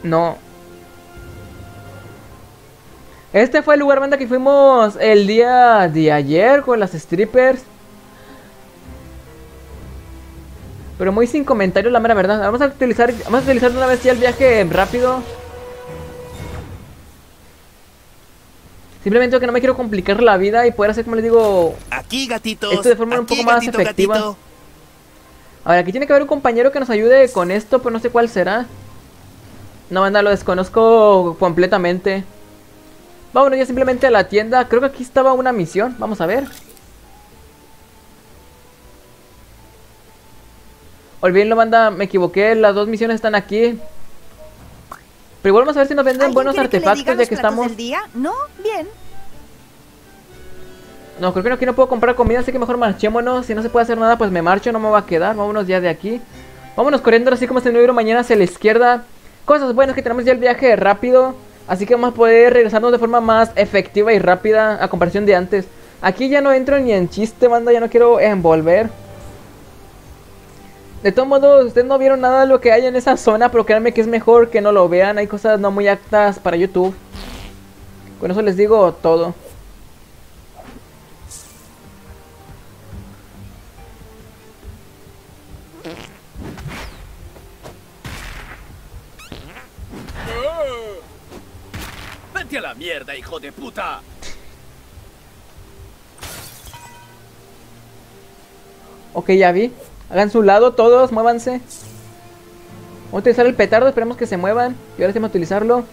No. Este fue el lugar, banda, que fuimos el día de ayer con las strippers. Pero muy sin comentarios, la mera verdad. Vamos a utilizar de una vez ya el viaje rápido. Simplemente que no me quiero complicar la vida y poder hacer, como les digo, aquí, gatitos, esto de forma un poco más efectiva. Gatito. A ver, aquí tiene que haber un compañero que nos ayude con esto, pero no sé cuál será. No, banda, lo desconozco completamente. Vámonos ya simplemente a la tienda. Creo que aquí estaba una misión. Vamos a ver. Olvídenlo, banda, me equivoqué. Las dos misiones están aquí. Pero igual vamos a ver si nos venden buenos artefactos ya que estamos. Del día? No, bien. No, creo que aquí no puedo comprar comida, así que mejor marchémonos. Si no se puede hacer nada, pues me marcho, no me va a quedar. Vámonos ya de aquí. Vámonos corriendo así como si no hubiera mañana hacia la izquierda. Cosas buenas que tenemos ya el viaje rápido. Así que vamos a poder regresarnos de forma más efectiva y rápida a comparación de antes. Aquí ya no entro ni en chiste, banda, ya no quiero envolver. De todos modos, ustedes no vieron nada de lo que hay en esa zona, pero créanme que es mejor que no lo vean. Hay cosas no muy aptas para YouTube. Con eso les digo todo. ¡Vete a la mierda, hijo de puta! Ok, ya vi. Hagan su lado todos, muévanse. Vamos a utilizar el petardo, esperemos que se muevan. Y ahora sí vamos a utilizarlo.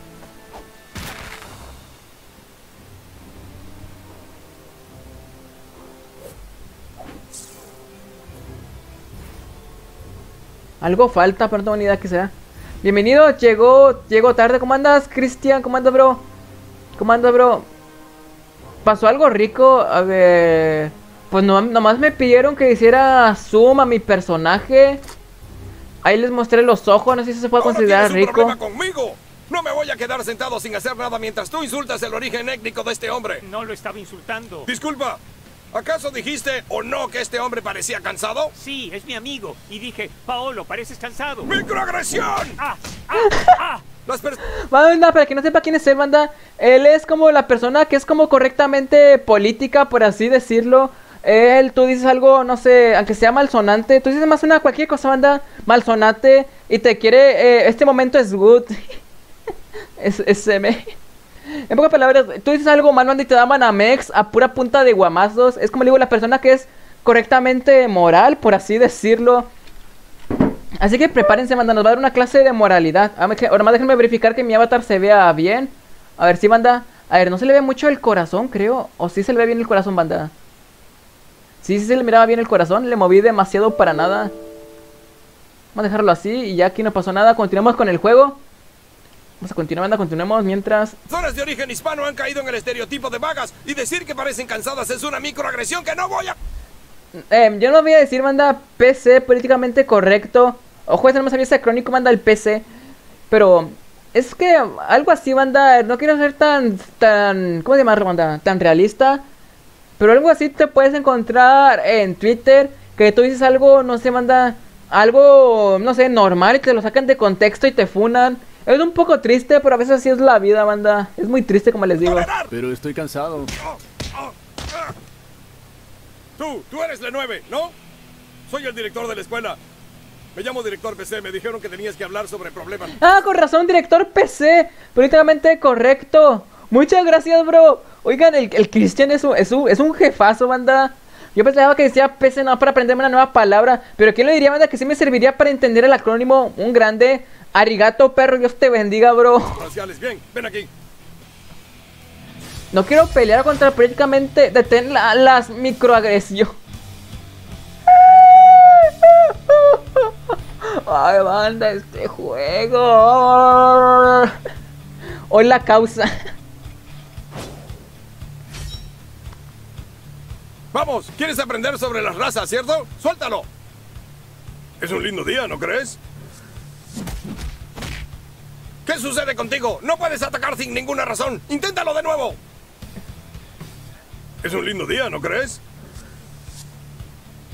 Algo falta, pero no tengo ni idea que sea. Bienvenido, llegó tarde. ¿Cómo andas, Cristian? ¿Cómo andas, bro? ¿Cómo andas, bro? ¿Pasó algo rico? A ver... Pues no, nomás me pidieron que hiciera zoom a mi personaje. Ahí les mostré los ojos, no sé si se puede considerar rico. ¿Tienes un problema conmigo? No me voy a quedar sentado sin hacer nada mientras tú insultas el origen étnico de este hombre. No lo estaba insultando. Disculpa, ¿acaso dijiste o no que este hombre parecía cansado? Sí, es mi amigo. Y dije, Paolo, pareces cansado. ¡Microagresión! ¡Ah! ¡Ah! ¡Ah! Banda, para que no sepa quién es él, banda, él es como la persona que es como correctamente política, por así decirlo. Tú dices algo, no sé, aunque sea malsonante, tú dices más una cualquier cosa, banda, malsonante, y te quiere, este momento es good. En pocas palabras, tú dices algo mal, banda, y te da manamex a pura punta de guamazos. Es como digo, la persona que es correctamente moral, por así decirlo. Así que prepárense, banda, nos va a dar una clase de moralidad. Ahora más déjenme verificar que mi avatar se vea bien. A ver si, banda, a ver, no se le ve mucho el corazón, creo. O sí se le ve bien el corazón, banda. Sí se le miraba bien el corazón, le moví demasiado para nada. Vamos a dejarlo así y ya aquí no pasó nada. Continuamos con el juego. Vamos a continuar, banda, continuemos mientras... Personas de origen hispano han caído en el estereotipo de vagas y decir que parecen cansadas es una microagresión que no voy a... yo no voy a decir, banda, PC, políticamente correcto. Ojo, ese no me sabía ese crónico, banda, el PC. Pero es que algo así, banda, no quiero ser tan... ¿Cómo se llama, banda? Tan realista. Pero algo así te puedes encontrar en Twitter, que tú dices algo, no sé, manda, algo, no sé, normal y te lo sacan de contexto y te funan. Es un poco triste, pero a veces así es la vida, banda. Es muy triste, como les digo. Pero estoy cansado. Tú eres la 9, ¿no? Soy el director de la escuela. Me llamo director PC, me dijeron que tenías que hablar sobre problemas. Ah, con razón, director PC. Políticamente correcto. Muchas gracias, bro. Oigan, el Cristian es un jefazo, banda. Yo pensaba que decía PC no para aprenderme una nueva palabra. Pero ¿quién le diría, banda, que sí me serviría para entender el acrónimo? Un grande. Arigato, perro, Dios te bendiga, bro. Raciales, bien, ven aquí. No quiero pelear contra prácticamente detén las microagresiones. Ay, banda, este juego. Hoy la causa. Vamos, ¿quieres aprender sobre las razas, cierto? ¡Suéltalo! Es un lindo día, ¿no crees? ¿Qué sucede contigo? No puedes atacar sin ninguna razón. ¡Inténtalo de nuevo! Es un lindo día, ¿no crees?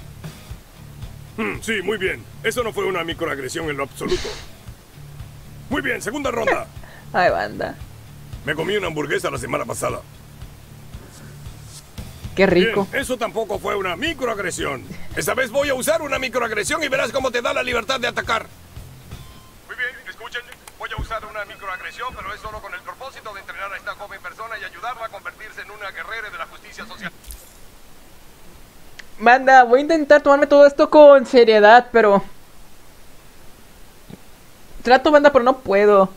Sí, muy bien. Eso no fue una microagresión en lo absoluto. Muy bien, segunda ronda. Ay, banda. Me comí una hamburguesa la semana pasada. Qué rico. Bien, eso tampoco fue una microagresión. Esta vez voy a usar una microagresión y verás cómo te da la libertad de atacar. Muy bien, escuchen. Voy a usar una microagresión, pero es solo con el propósito de entrenar a esta joven persona y ayudarla a convertirse en una guerrera de la justicia social. Banda, voy a intentar tomarme todo esto con seriedad, pero... Trato, banda, pero no puedo.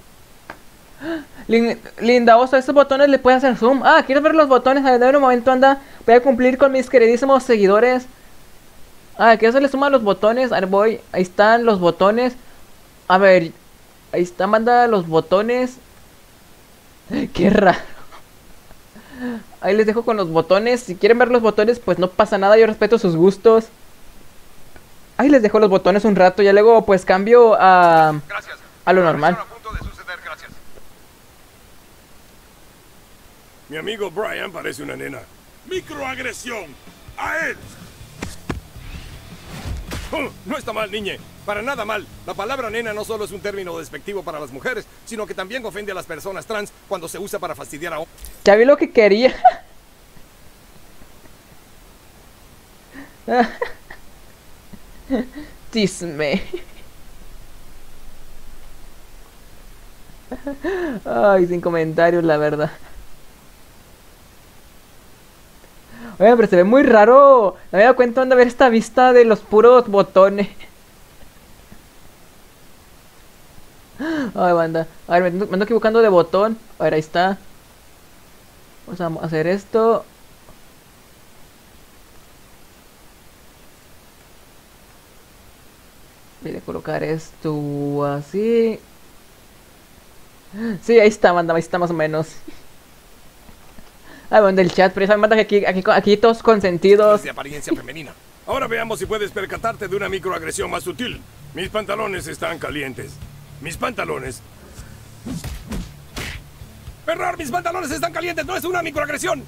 Linda Oso, esos botones le puedes hacer zoom. Ah, ¿quieres ver los botones? A ver, un momento, anda. Voy a cumplir con mis queridísimos seguidores. Ah, ¿quieres hacerle zoom a los botones? A ver, voy. Ahí están los botones. A ver. Ahí están, banda, los botones. Qué raro. Ahí les dejo con los botones. Si quieren ver los botones, pues no pasa nada. Yo respeto sus gustos. Ahí les dejo los botones un rato. Ya luego, pues cambio Gracias. a lo normal. A punto de suceder, gracias. Mi amigo Brian parece una nena. Microagresión. A él. No está mal, niñe. Para nada mal. La palabra nena no solo es un término despectivo para las mujeres, sino que también ofende a las personas trans cuando se usa para fastidiar a hombres. Ya vi lo que quería. Tisme. Ay, sin comentarios, la verdad. Oye, pero se ve muy raro. No me había dado cuenta de ver esta vista de los puros botones. Ay, banda. A ver, me ando equivocando de botón. A ver, ahí está. Vamos a hacer esto. Voy a colocar esto así. Sí, ahí está, banda. Ahí está más o menos. Ah, bueno, del chat, pero ya saben, banda, que aquí todos consentidos. De apariencia femenina. Ahora veamos si puedes percatarte de una microagresión más sutil. Mis pantalones están calientes. Mis pantalones. ¡Error! ¡Mis pantalones están calientes! ¡No es una microagresión!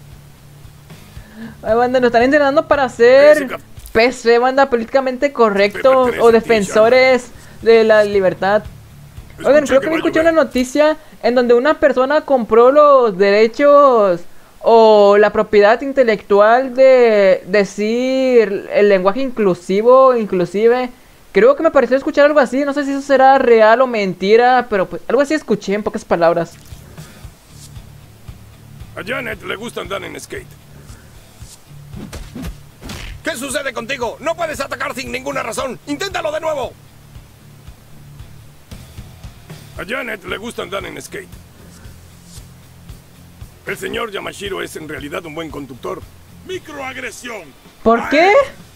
Ay, banda, nos están entrenando para ser PC, banda, políticamente correctos o defensores de la libertad. Oigan, creo que me escuché una noticia en donde una persona compró los derechos o la propiedad intelectual de decir el lenguaje inclusivo, inclusive. Creo que me pareció escuchar algo así, no sé si eso será real o mentira, pero pues algo así escuché en pocas palabras. A Janet le gusta andar en skate. ¿Qué sucede contigo? No puedes atacar sin ninguna razón. ¡Inténtalo de nuevo! A Janet le gusta andar en skate. El señor Yamashiro es en realidad un buen conductor. Microagresión. ¿Por qué?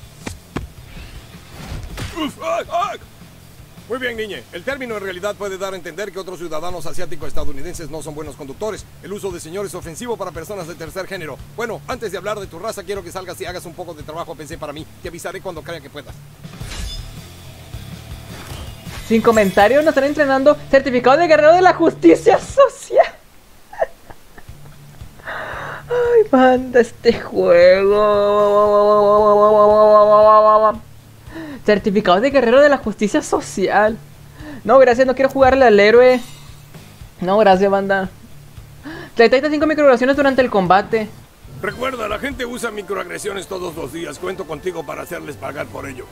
Uf, ¡ay, ay! Muy bien, niñe. El término en realidad puede dar a entender que otros ciudadanos asiáticos estadounidenses no son buenos conductores. El uso de señor es ofensivo para personas de tercer género. Bueno, antes de hablar de tu raza, quiero que salgas y hagas un poco de trabajo pensé para mí. Te avisaré cuando crea que puedas. Sin comentarios, nos están entrenando. Certificado de guerrero de la justicia social. Ay, banda, este juego. Certificado de guerrero de la justicia social. No, gracias, no quiero jugarle al héroe. No, gracias, banda. 35 microagresiones durante el combate. Recuerda, la gente usa microagresiones todos los días. Cuento contigo para hacerles pagar por ello.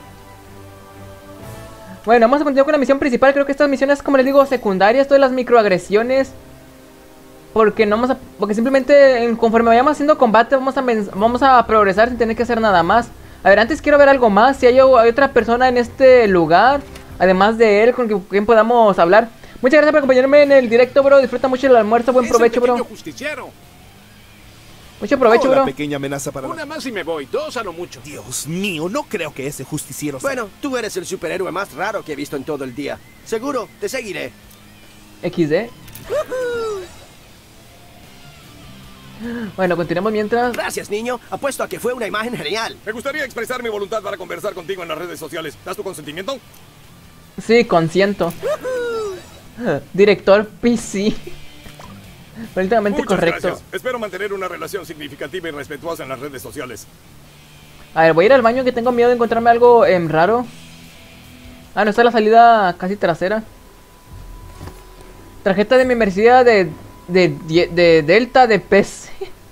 Bueno, vamos a continuar con la misión principal. Creo que estas misiones, como les digo, secundarias, esto de las microagresiones. Porque no vamos a, porque simplemente conforme vayamos haciendo combate vamos a progresar sin tener que hacer nada más. A ver, antes quiero ver algo más. Si hay otra persona en este lugar, además de él, con quien podamos hablar. Muchas gracias por acompañarme en el directo, bro. Disfruta mucho el almuerzo. Buen provecho, bro. Justiciero. Mucho provecho, Hola, bro. pequeña amenaza para Una más y me voy, 2 a lo mucho. Dios mío, no creo que ese justiciero sea... Bueno, tú eres el superhéroe más raro que he visto en todo el día. Seguro, te seguiré. XD. Bueno, continuamos mientras. Gracias, niño. Apuesto a que fue una imagen genial. Me gustaría expresar mi voluntad para conversar contigo en las redes sociales. ¿Das tu consentimiento? Sí, consiento. Director PC. Políticamente Muchas correcto. gracias. Espero mantener una relación significativa y respetuosa en las redes sociales. A ver, voy a ir al baño que tengo miedo de encontrarme algo raro. Ah, no, está la salida casi trasera. Tarjeta de membresía de Delta de PC.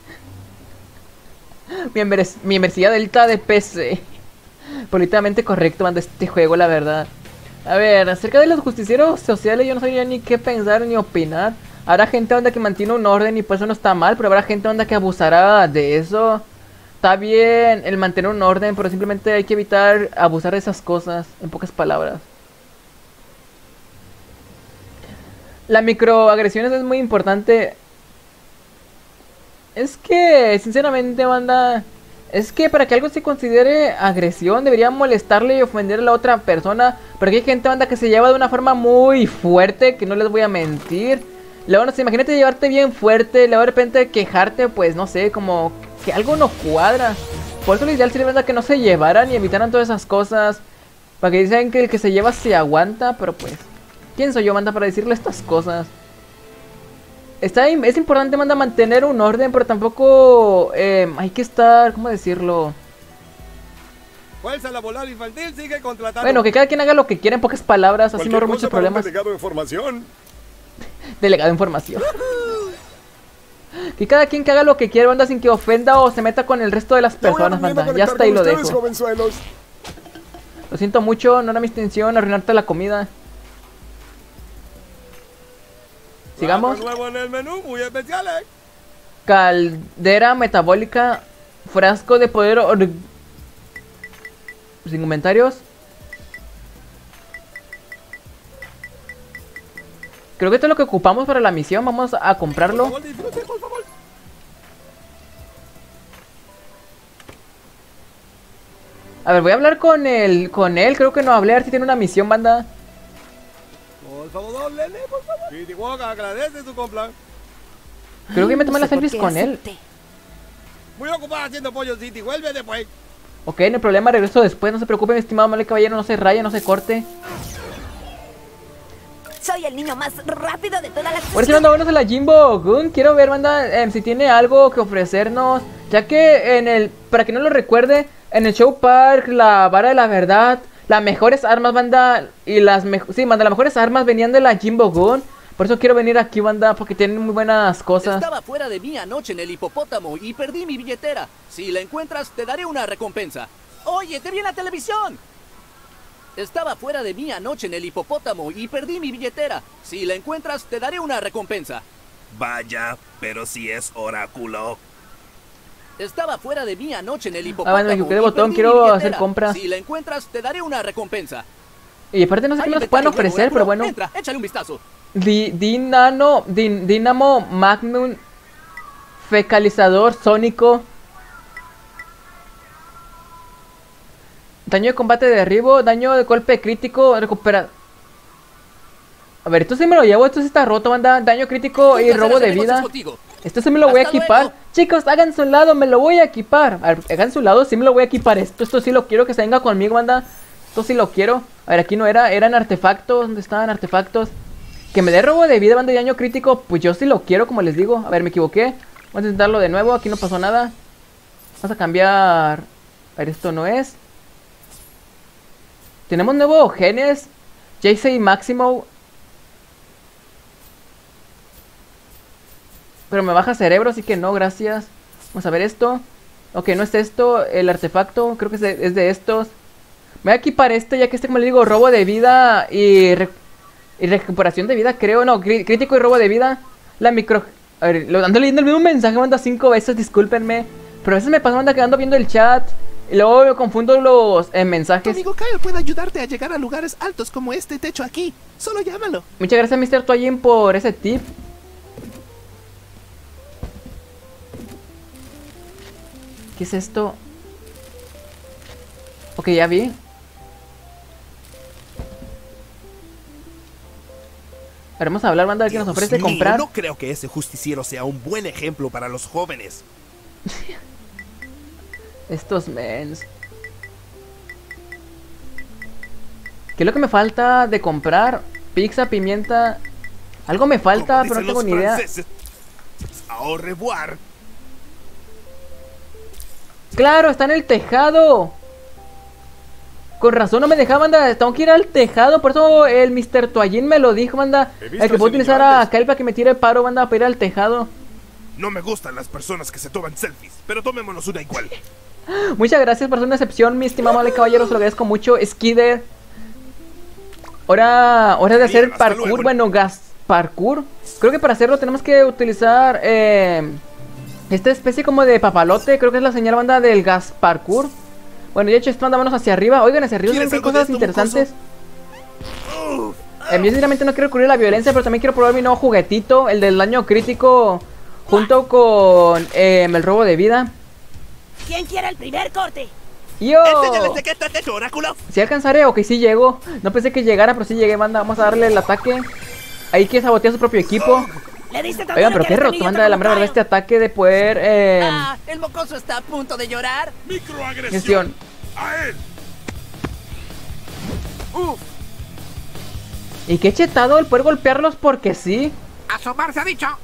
Membresía Delta de PC. Políticamente correcto, manda este juego, la verdad. A ver, acerca de los justicieros sociales yo no sabía ni qué pensar ni opinar. Habrá gente onda que mantiene un orden y pues eso no está mal, pero habrá gente onda que abusará de eso. Está bien el mantener un orden, pero simplemente hay que evitar abusar de esas cosas, en pocas palabras. La microagresiones es muy importante. Es que, sinceramente, banda, es que para que algo se considere agresión debería molestarle y ofender a la otra persona. Porque hay gente, banda, que se lleva de una forma muy fuerte, que no les voy a mentir. Luego, no sé, imagínate llevarte bien fuerte, luego de repente quejarte, pues, no sé, como que algo no cuadra. Por eso lo ideal sería, banda, que no se llevaran y evitaran todas esas cosas. Para que dicen que el que se lleva se aguanta, pero pues, ¿quién soy yo, banda, para decirle estas cosas? Es importante, manda, mantener un orden, pero tampoco hay que estar, ¿cómo decirlo? Fuerza laboral infantil sigue contratando. Bueno, que cada quien haga lo que quiera, en pocas palabras, así me ahorro muchos problemas. Delegado de información. Delegado de información. Que cada quien que haga lo que quiera, banda, sin que ofenda o se meta con el resto de las personas, banda. Ya hasta ahí lo dejo. Lo siento mucho, no era mi intención arruinarte la comida. Sigamos. Nuevo en el menú, muy especial, ¿eh? Caldera metabólica. Frasco de poder. Sin comentarios. Creo que esto es lo que ocupamos para la misión. Vamos a comprarlo. Por favor, disfrute, por favor. A ver, voy a hablar con él. Creo que no hablé. A ver si tiene una misión, banda. Por favor, Lele, por favor. Kitty Walker agradece su compra. Creo que me tomé las selfies con él. Muy ocupada haciendo pollo, City. Vuelve después. Ok, no hay problema, regreso después. No se preocupe, mi estimado amable caballero. No se raye, no se corte. Soy el niño más rápido de toda la Ahora sí, banda, vámonos a la Jimbo Gun. Quiero ver, banda, si tiene algo que ofrecernos. Ya que en el, para que no lo recuerde, en el Show Park, la vara de la verdad, las mejores armas, banda, y las mejores armas venían de la Jimbo Gun. Por eso quiero venir aquí, banda, porque tienen muy buenas cosas. Estaba fuera de mí anoche en el hipopótamo y perdí mi billetera. Si la encuentras, te daré una recompensa. Oye, te vi en la televisión. Estaba fuera de mí anoche en el hipopótamo y perdí mi billetera. Si la encuentras, te daré una recompensa. Vaya, pero si es oráculo. Estaba fuera de mí anoche en el hipopótamo. Bueno, me equivoqué de y botón, perdí quiero mi billetera. hacer compras. Si la encuentras, te daré una recompensa. Y aparte no sé qué nos pueden ofrecer, pero bueno. Entra, échale un vistazo. Dinamo Magnum Fecalizador Sónico. Daño de combate de derribo, daño de golpe crítico, recupera. A ver, esto sí me lo llevo, esto sí está roto, banda. Daño crítico y robo de vida. Esto sí me lo voy a equipar. Chicos, hagan su lado, me lo voy a equipar. A ver, hagan su lado, sí me lo voy a equipar. Esto sí lo quiero que se venga conmigo, banda. Esto sí lo quiero. A ver, aquí no era, eran artefactos. ¿Dónde estaban artefactos? Que me dé robo de vida, banda, y daño crítico. Pues yo sí lo quiero, como les digo. A ver, me equivoqué. Vamos a intentarlo de nuevo, aquí no pasó nada. Vamos a cambiar. A ver, esto no es. Tenemos nuevos genes. JC Máximo. Pero me baja cerebro, así que no, gracias. Vamos a ver esto. Ok, no es esto, el artefacto. Creo que es de estos. Me voy a equipar este, ya que este, como le digo, robo de vida y recuperación de vida, creo. No, crítico y robo de vida. La micro... A ver, ando leyendo el mismo mensaje, manda 5 veces, discúlpenme. Pero a veces me pasa, manda, que ando viendo el chat y luego me confundo los Tu mensajes. amigo Kyle puede ayudarte a llegar a lugares altos como este techo aquí. Solo llámalo. Muchas gracias, Mr. Toyin, por ese tip. ¿Qué es esto? Ok, ya vi. A ver, vamos a hablar, banda, de qué nos ofrece Dios mío, comprar. No creo que ese justiciero sea un buen ejemplo para los jóvenes. Estos mens. ¿Qué es lo que me falta de comprar? Pizza, pimienta. Algo me falta, Como pero no dicen tengo los ni idea. franceses, au revoir. ¡Claro! ¡Está en el tejado! Con razón no me dejaba, banda. Tengo que ir al tejado. Por eso el Mr. Toallín me lo dijo, banda. He visto El que ese puedo utilizar niño a antes. Kyle para que me tire el paro, banda, para ir al tejado. No me gustan las personas que se toman selfies, pero tomémonos una igual. Muchas gracias por ser una excepción, mi estimado amable caballero. Se lo agradezco mucho. Skider. Hora de hacer hasta parkour. luego. Bueno, gas parkour. Creo que para hacerlo tenemos que utilizar esta especie como de papalote. Creo que es la señal, banda, del gas parkour. Bueno, ya hecho esto, anda, vámonos hacia arriba. Oigan, hacia arriba ¿Quieres hay algo de cosas esto, interesantes. Yo sinceramente no quiero recurrir a la violencia, pero también quiero probar mi nuevo juguetito, el del daño crítico, junto con el robo de vida. ¿Quién quiere el primer corte? ¡Yo! Enséñales de qué estás hecho, Oráculo. ¿Sí alcanzaré? Ok, sí llego. No pensé que llegara, pero sí llegué, banda. Vamos a darle el ataque. Ahí que sabotea su propio equipo. Le diste tanto Oigan, pero que qué eres roto, niño banda, de la mera verdad, este ataque de poder... Ah, el mocoso está a punto de llorar. Microagresión. Gestión. A él. Y qué chetado el poder golpearlos porque sí. Asomarse ha dicho.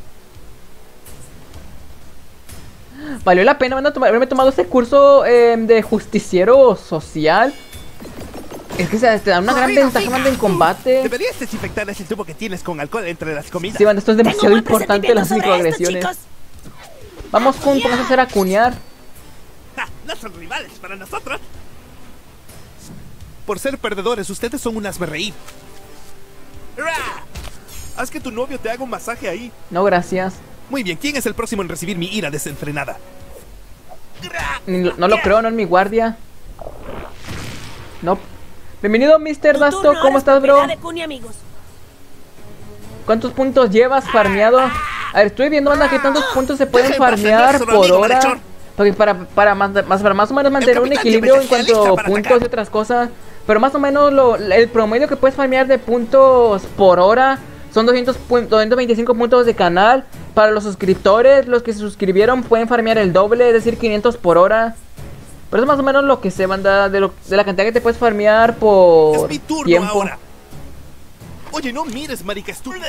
Valió la pena, banda, haberme tomado este curso de justiciero social. Es que te da una gran Corrido, ventaja, fija. banda, en combate. Deberías desinfectar ese tubo que tienes con alcohol entre las comidas. Sí, banda, esto es Tengo demasiado un buen importante, las presentimiento sobre esto, microagresiones. chicos. Vamos juntos, vamos a hacer acuñar. Ja, no son rivales para nosotros. Por ser perdedores, ustedes son un hazmerreír. ¡Ra! Haz que tu novio te haga un masaje ahí. No, gracias. Muy bien, ¿quién es el próximo en recibir mi ira desenfrenada? No lo creo, no es mi guardia. No. Bienvenido, Mr. Dasto, turno, ¿cómo ahora es estás, bro? propiedad de Kuni, amigos. ¿Cuántos puntos llevas farmeado? A ver, estoy viendo, banda, qué tantos puntos se pueden Deja en paz a farmear nuestro por amigo hora. malhechor. Porque para más o menos mantener un capitán equilibrio en siempre está cuanto a lista para puntos atacar. y otras cosas. Pero más o menos el promedio que puedes farmear de puntos por hora son 225 puntos de canal. Para los suscriptores, los que se suscribieron pueden farmear el doble, es decir, 500 por hora. Pero eso es más o menos lo que se manda de la cantidad que te puedes farmear por Es mi turno tiempo. ahora. Oye, no mires, marica estúpida.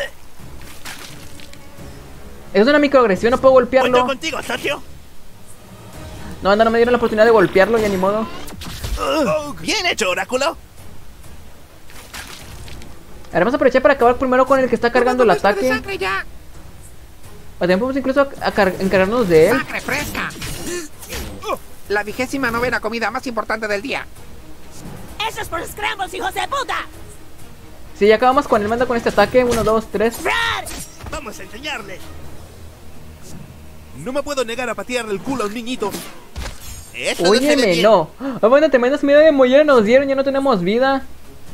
Es una microagresión, no puedo Cuento golpearlo. contigo, socio. No, anda, no me dieron la oportunidad de golpearlo, ya ni modo. Bien hecho, Oráculo. A ver, vamos a aprovechar para acabar primero con el que está cargando el ataque. Sangre ya. O también podemos incluso encargarnos de él. ¡Sangre fresca! La 29ª comida más importante del día. ¡Eso es por Scrambles, hijos de puta! Sí, ya acabamos con él, manda con este ataque. 1, 2, 3. ¡Rar! Vamos a enseñarle. No me puedo negar a patearle el culo a un niñito. Eso no se ve Óyeme, bien. no. Ah, bueno, tremendas medidas de mollera nos dieron, ya no tenemos vida.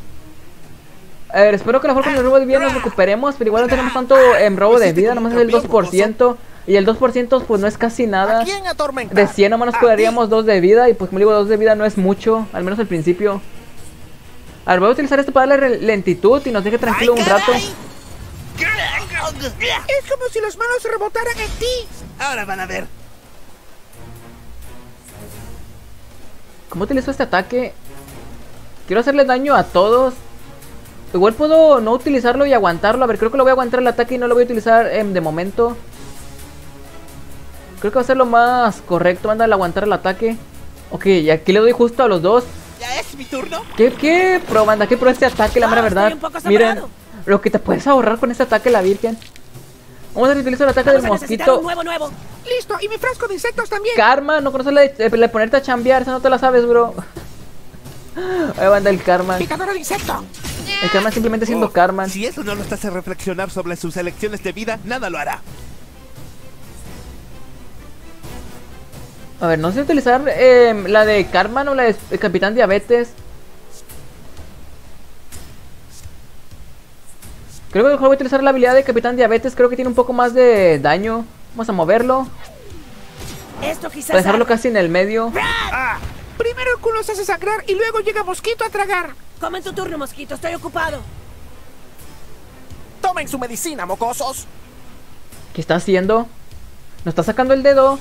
A ver, espero que a lo mejor con el robo de vida nos recuperemos, pero igual no tenemos tanto robo de vida, nomás es el 2%. Y el 2% pues no es casi nada. ¿Quién atormenta? De 100 nomás nos quedaríamos 2 de vida. Y pues como digo, 2 de vida no es mucho, al menos al principio. A ver, voy a utilizar esto para darle lentitud y nos deje tranquilo un rato. Es como si los manos rebotaran en ti. Ahora van a ver. ¿Cómo utilizo este ataque? Quiero hacerle daño a todos. Igual puedo no utilizarlo y aguantarlo. A ver, creo que lo voy a aguantar el ataque y no lo voy a utilizar de momento. Creo que va a ser lo más correcto, anda, el aguantar el ataque. Ok, y aquí le doy justo a los dos. ¿Ya es mi turno? ¿Qué pro, banda? ¿Qué pro este ataque, la mera verdad? estoy un poco Miren, asombrado. lo que te puedes ahorrar con este ataque, la virgen. Vamos a utilizar el ataque Vamos del a necesitar mosquito. un nuevo. Listo, y mi frasco de insectos también. Karma, no conoces la de ponerte a chambear, esa no te la sabes, bro. Ahí banda el karma. Picadora de insecto. El karma simplemente siendo Oh, karma. Si eso no lo hace reflexionar sobre sus elecciones de vida, nada lo hará. A ver, no sé utilizar la de Carman o la de Capitán Diabetes. Creo que mejor voy a utilizar la habilidad de Capitán Diabetes. Creo que tiene un poco más de daño. Vamos a moverlo. Esto quizás. Para dejarlo casi en el medio. Primero el culo se hace sangrar y luego llega mosquito a tragar. Come en tu turno, mosquito. Estoy ocupado. Tomen su medicina, mocosos. ¿Qué está haciendo? Nos está sacando el dedo.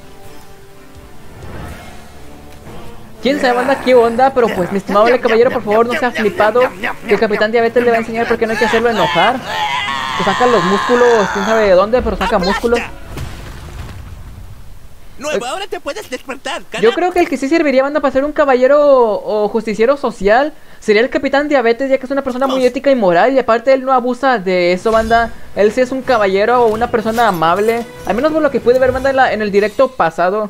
¿Quién sabe, banda, qué onda? Pero pues, mi estimado caballero, por favor, no sea flipado. Que el Capitán Diabetes le va a enseñar por qué no hay que hacerlo enojar. Que saca los músculos, quién sabe de dónde, pero saca músculos. Nuevo, ahora te puedes despertar, Yo creo que el que sí serviría, banda, para ser un caballero o justiciero social sería el Capitán Diabetes, ya que es una persona muy ética y moral. Y aparte él no abusa de eso, banda. Él sí es un caballero o una persona amable. Al menos por lo que pude ver, banda, en el directo pasado.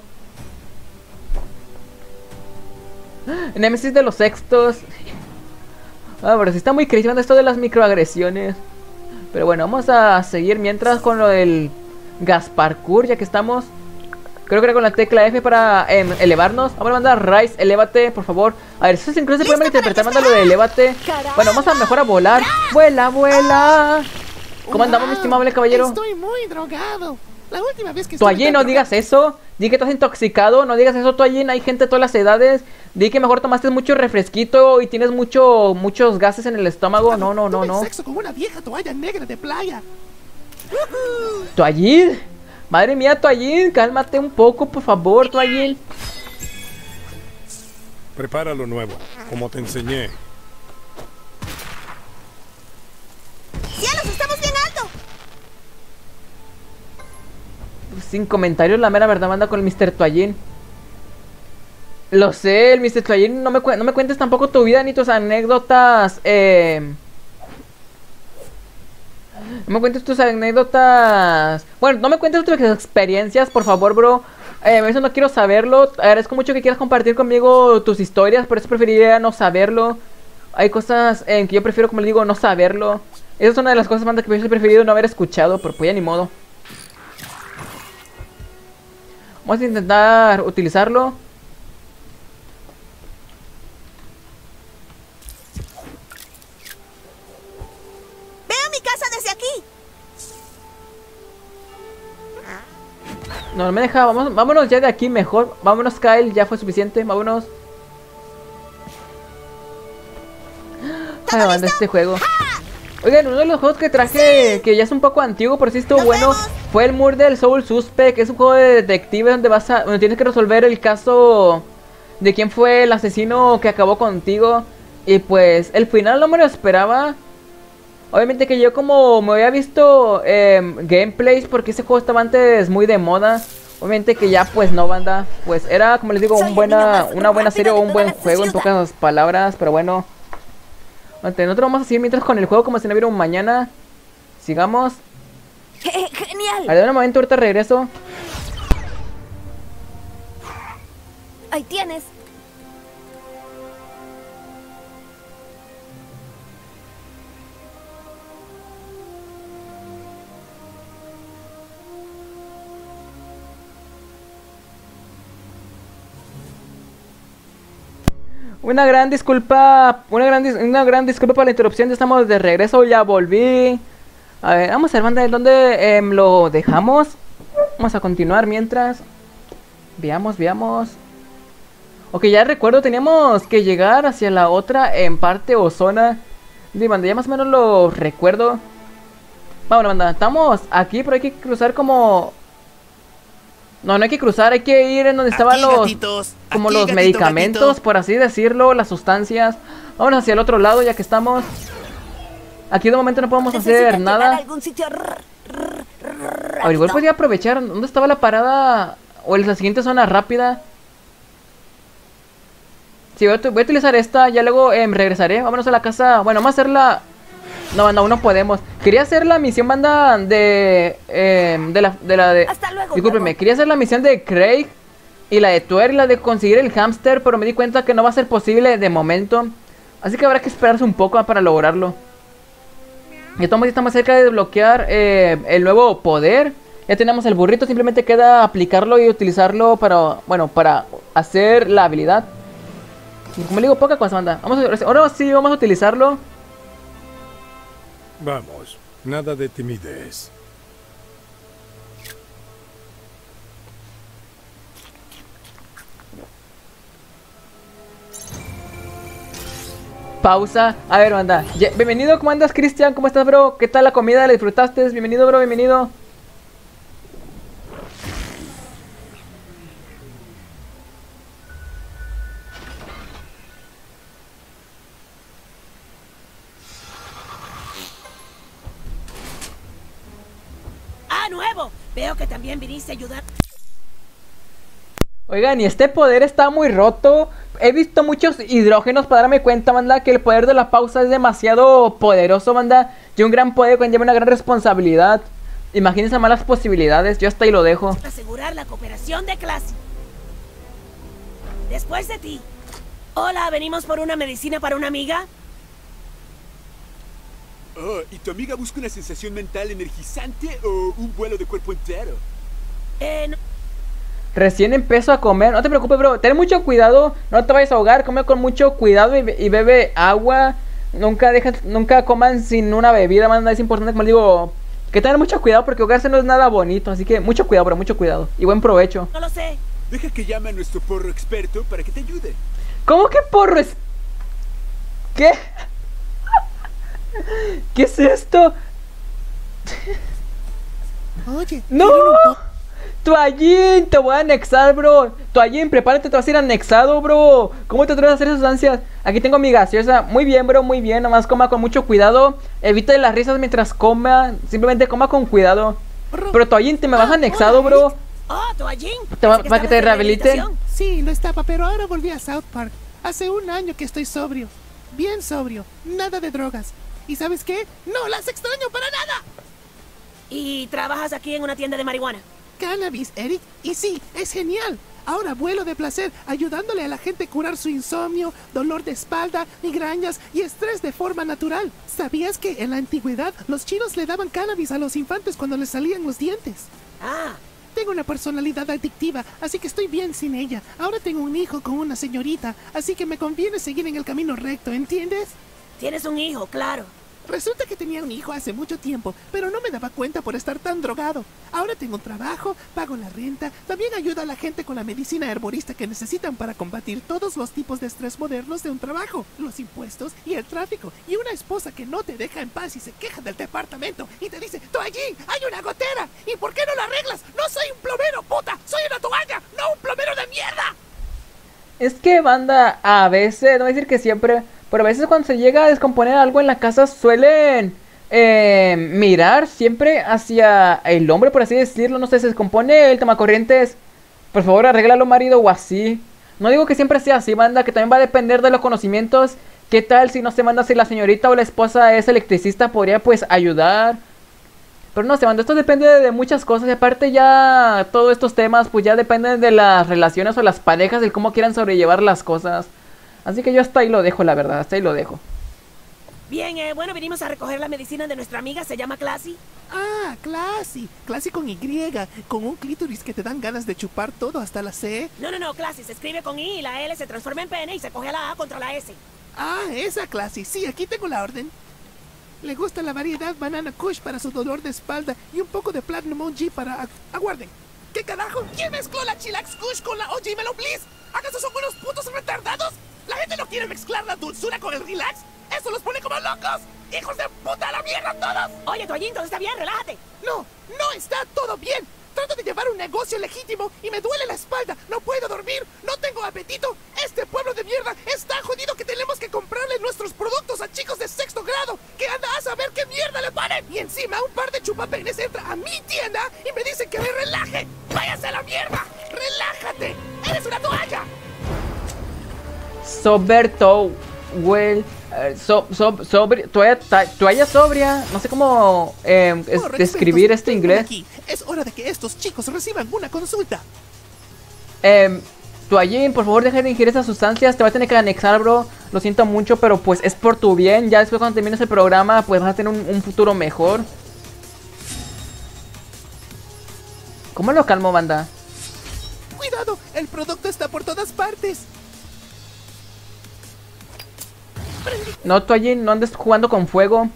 Némesis de los sextos. Pero sí está muy crazy, banda, esto de las microagresiones. Pero bueno, vamos a seguir mientras con lo del Gasparkour, ya que estamos. Creo que era con la tecla F para elevarnos. Vamos a mandar Rise, elévate, por favor. A ver, eso incluso se puede malinterpretar, manda lo de elévate. Bueno, vamos a mejor a volar. Vuela, vuela. ¿Cómo andamos, mi estimable caballero? Estoy muy drogado. La última vez que Toallín, no digas eso. Di que estás intoxicado. No digas eso, Toallín. Hay gente de todas las edades. Di que mejor tomaste mucho refresquito y tienes muchos gases en el estómago. No, no, no, no. Sexo con una vieja toalla negra de playa. Toallín. Madre mía, Toallín, cálmate un poco, por favor, Toallín. Prepara lo nuevo, como te enseñé. ¡Cielos, estamos bien alto! Sin comentarios, la mera verdad, manda con el Mr. Toallín. Lo sé, el Mr. Toallín, no me cuentes tampoco tu vida ni tus anécdotas, No me cuentes tus anécdotas. Bueno, no me cuentes tus experiencias, por favor, bro. Eso no quiero saberlo. Agradezco mucho que quieras compartir conmigo tus historias, por eso preferiría no saberlo. Hay cosas en que yo prefiero, como le digo, no saberlo. Esa es una de las cosas, banda, que hubiese preferido no haber escuchado, pero pues ya ni modo. Vamos a intentar utilizarlo. Casa desde aquí. No me deja, vámonos ya de aquí mejor. Vámonos, Kyle, ya fue suficiente, vámonos. Ay, banda, este juego. Oigan, uno de los juegos que traje, que ya es un poco antiguo, pero sí estuvo bueno, fue el Murder Soul Suspect. Es un juego de detective donde tienes que resolver el caso de quién fue el asesino que acabó contigo. Y pues, el final no me lo esperaba. Obviamente que yo, como me había visto gameplays, porque ese juego estaba antes muy de moda. Obviamente que ya pues no, banda. Pues era, como les digo, una buena serie o un buen juego, en pocas palabras. Pero bueno, nosotros vamos a seguir mientras con el juego como si no hubiera un mañana. Sigamos. Genial. A ver, un momento, ahorita regreso. Ahí tienes. Una gran disculpa por la interrupción. Ya estamos de regreso, ya volví. A ver, vamos a ver, banda, ¿dónde lo dejamos? Vamos a continuar mientras. Veamos. Ok, ya recuerdo, teníamos que llegar hacia la otra parte o zona. Sí, banda, ya más o menos lo recuerdo. Vamos, banda, estamos aquí, pero hay que cruzar como... No hay que cruzar, hay que ir en donde estaban los medicamentos, por así decirlo, las sustancias. Vámonos hacia el otro lado, ya que estamos. Aquí de momento no podemos hacer nada. A ver, igual podría aprovechar. ¿Dónde estaba la parada? O en la siguiente zona rápida. Sí, voy a utilizar esta, ya luego regresaré. Vámonos a la casa. Bueno, vamos a hacer la... No, aún no podemos. Quería hacer la misión, banda, de Hasta luego. Discúlpeme, quería hacer la misión de Craig y la de Tuer y la de conseguir el hámster, pero me di cuenta que no va a ser posible de momento. Así que habrá que esperarse un poco para lograrlo. Y estamos cerca de desbloquear el nuevo poder. Ya tenemos el burrito, simplemente queda aplicarlo y utilizarlo para, bueno, para hacer la habilidad. Y como le digo, poca cosa, banda. Ahora sí vamos a utilizarlo. Vamos, nada de timidez. Pausa. A ver, banda. Bienvenido, ¿cómo andas, Cristian? ¿Cómo estás, bro? ¿Qué tal la comida? ¿La disfrutaste? Bienvenido, bro, bienvenido. ¡Ah, nuevo! Veo que también viniste a ayudar. Oigan, y este poder está muy roto. He visto muchos hidrógenos para darme cuenta, banda, que el poder de la pausa es demasiado poderoso, banda. Y un gran poder conlleva una gran responsabilidad. Imagínense malas posibilidades, yo hasta ahí lo dejo. Asegurar la cooperación de clase. Después de ti. Hola, ¿venimos por una medicina para una amiga? Oh, ¿y tu amiga busca una sensación mental energizante o un vuelo de cuerpo entero? No. Recién empiezo a comer, no te preocupes, bro. Ten mucho cuidado, no te vayas a ahogar. Come con mucho cuidado y bebe agua. Nunca coman sin una bebida, banda. Es importante, como les digo, que tengan mucho cuidado porque ahogarse no es nada bonito. Así que mucho cuidado, bro, mucho cuidado. Y buen provecho. No lo sé. Deja que llame a nuestro porro experto para que te ayude. ¿Cómo que porro es? ¿Qué? ¿Qué es esto? Oye, ¡no! Toallín, te voy a anexar, bro. Toallín, prepárate, te vas a ir anexado, bro. ¿Cómo te atreves a hacer esas ansias? Aquí tengo mi gaseosa. Muy bien, bro, muy bien. Nomás coma con mucho cuidado. Evite las risas mientras coma. Simplemente coma con cuidado. Pero Toallín, te me vas anexado, bro. Oh, Toallín. Para que te rehabiliten. Sí, lo estaba, pero ahora volví a South Park. Hace un año que estoy sobrio. Bien sobrio. Nada de drogas. ¿Y sabes qué? No las extraño para nada. ¿Y trabajas aquí en una tienda de marihuana? Cannabis, Eric. Y sí, es genial. Ahora vuelo de placer ayudándole a la gente a curar su insomnio, dolor de espalda, migrañas y estrés de forma natural. ¿Sabías que en la antigüedad los chinos le daban cannabis a los infantes cuando les salían los dientes? Ah. Tengo una personalidad adictiva, así que estoy bien sin ella. Ahora tengo un hijo con una señorita, así que me conviene seguir en el camino recto, ¿entiendes? Tienes un hijo, claro. Resulta que tenía un hijo hace mucho tiempo, pero no me daba cuenta por estar tan drogado. Ahora tengo un trabajo, pago la renta, también ayudo a la gente con la medicina herborista que necesitan para combatir todos los tipos de estrés modernos de un trabajo, los impuestos y el tráfico, y una esposa que no te deja en paz y se queja del departamento y te dice, Toallín, hay una gotera, ¿y por qué no la arreglas? No soy un plomero, puta, soy una toalla, no un plomero de mierda. Es que, banda, a veces, no voy a decir que siempre, pero a veces cuando se llega a descomponer algo en la casa suelen mirar siempre hacia el hombre, por así decirlo. No sé, se descompone el tomacorrientes, por favor arréglalo, marido, o así. No digo que siempre sea así, banda, que también va a depender de los conocimientos. ¿Qué tal si no se manda, si la señorita o la esposa es electricista, podría pues ayudar? Pero no sé, banda, esto depende de muchas cosas. Y aparte ya todos estos temas pues ya dependen de las relaciones o las parejas, de cómo quieran sobrellevar las cosas. Así que yo hasta ahí lo dejo, la verdad, hasta ahí lo dejo. Bien, bueno, venimos a recoger la medicina de nuestra amiga, se llama Classy. Ah, Classy. Classy con Y, con un clítoris que te dan ganas de chupar todo hasta la C. No, Classy se escribe con I y la L se transforma en pene y se coge a la A contra la S. Ah, esa Classy. Sí, aquí tengo la orden. Le gusta la variedad Banana Kush para su dolor de espalda y un poco de Platinum OG para... Aguarden. ¿Qué carajo? ¿Quién mezcló la Chillax Kush con la OG Mellow Bliss? ¿Acaso son unos putos retardados? ¿La gente no quiere mezclar la dulzura con el relax? ¡Eso los pone como locos! ¡Hijos de puta, la mierda todos! Oye, Toallín, todo está bien, relájate. No está todo bien. Trato de llevar un negocio legítimo y me duele la espalda. No puedo dormir, no tengo apetito. Este pueblo de mierda es tan jodido que tenemos que comprarle nuestros productos a chicos de sexto grado que anda a saber qué mierda le ponen. Y encima un par de chupapenes entra a mi tienda y me dicen que me relaje. ¡Váyase a la mierda! ¡Relájate! ¡Eres una toalla! Soberto, well, toalla sobria. No sé cómo describir este inglés. Aquí. Es hora de que estos chicos reciban una consulta. Toallín, por favor deja de ingerir esas sustancias. Te voy a tener que anexar, bro. Lo siento mucho, pero pues es por tu bien. Ya después cuando termines el programa pues vas a tener un futuro mejor. ¿Cómo lo calmo, banda? Cuidado, el producto está por todas partes. No, Toallín, no andes jugando con fuego.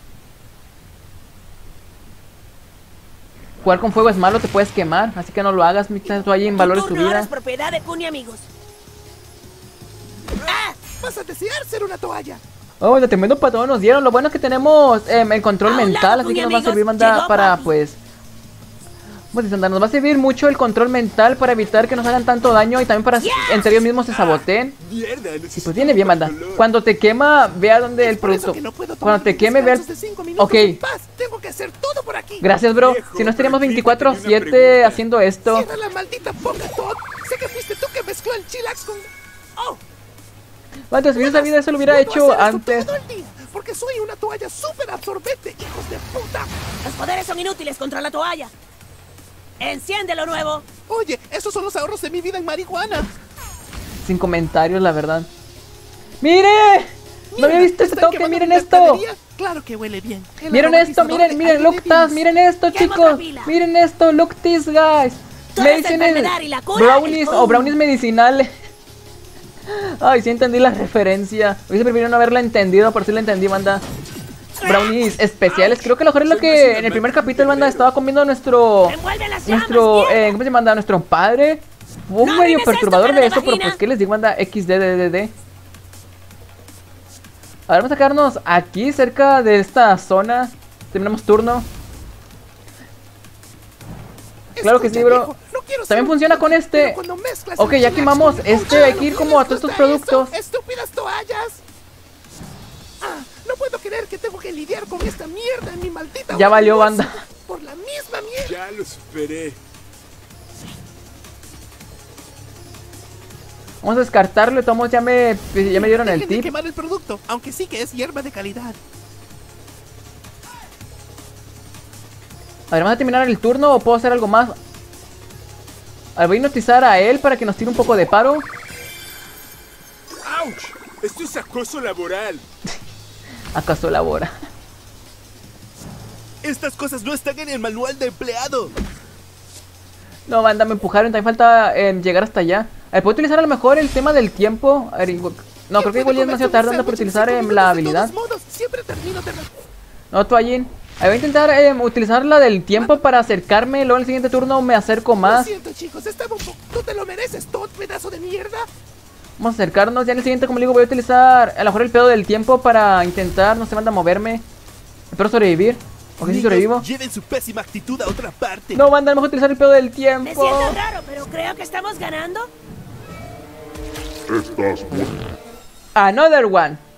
Jugar con fuego es malo, te puedes quemar. Así que no lo hagas, mi Toallín, valores tu vida. Ahora es propiedad de Kuni, amigos. ¡Ah! Vas a desear ser una toalla. Oh, de tremendo patón nos dieron. Lo bueno es que tenemos el control mental, así que nos va a servir, banda, para pues... Pues nos va a servir mucho el control mental para evitar que nos hagan tanto daño y también para entre ellos mismos se saboteen. Y pues viene bien, banda. Cuando te quema, vea dónde el producto. Cuando te queme, vea. Ok. Gracias, bro. Si no estaríamos 24/7 haciendo esto. Cierra la maldita boca, Todd. Pensé que fuiste tú que mezcló el chilax con... ¡Oh! Bueno, si hubiera sabido eso lo hubiera hecho antes. Todo el día, porque soy una toalla súper absorbente, hijos de puta. Los poderes son inútiles contra la toalla. ¡Enciéndelo nuevo! Oye, esos son los ahorros de mi vida en marihuana. Sin comentarios, la verdad. ¡Mire! ¡No había visto ese toque! ¡Miren esto! Claro que huele bien. Miren esto, miren, look this, miren esto, chicos. Miren esto, look this, guys. Medicines, brownies o brownies medicinales. Ay, sí entendí la referencia. Hubiese preferido no haberla entendido, por si la entendí, banda. Brownies especiales, creo que a lo mejor es lo que en el primer capítulo, banda, estaba comiendo nuestro, ¿cómo se llama? Nuestro padre. Fue un medio perturbador de eso, pero pues, ¿qué les digo, banda? XDDDD. A ver, vamos a quedarnos aquí, cerca de esta zona. Terminamos turno. Claro que sí, bro. También funciona con este. Ok, ya quemamos este. Hay que ir como a todos estos productos. ¡Estúpidas toallas! No puedo creer que tengo que lidiar con esta mierda en mi maldita... Ya valió, banda. Por la misma mierda. Ya lo superé. Vamos a descartarlo. Todos ya me dieron el tip. Quemar el producto, aunque sí que es hierba de calidad. A ver, ¿vamos a terminar el turno o puedo hacer algo más? A ver, voy a hipnotizar a él para que nos tire un poco de paro. ¡Auch! Esto es acoso laboral. ¿Acaso labora? Estas cosas no están en el manual de empleado. No, banda, me empujaron. También falta llegar hasta allá. A ver, ¿puedo utilizar a lo mejor el tema del tiempo? A ver, no, creo que igual ya es demasiado tarde por utilizar la habilidad. No, Toallín. Voy a intentar utilizar la del tiempo para acercarme. Luego en el siguiente turno me acerco más. Lo siento, chicos, estaba un poco... ¿Tú te lo mereces, todo pedazo de mierda? Vamos a acercarnos. Ya en el siguiente, como le digo, voy a utilizar a lo mejor el pedo del tiempo para intentar, no se manda a moverme. Espero sobrevivir. ¿O si sobrevivo? Lleven su pésima actitud a otra parte. No, banda, vamos a utilizar el pedo del tiempo. Me siento raro, pero creo que estamos ganando. Estás muerto. Another one.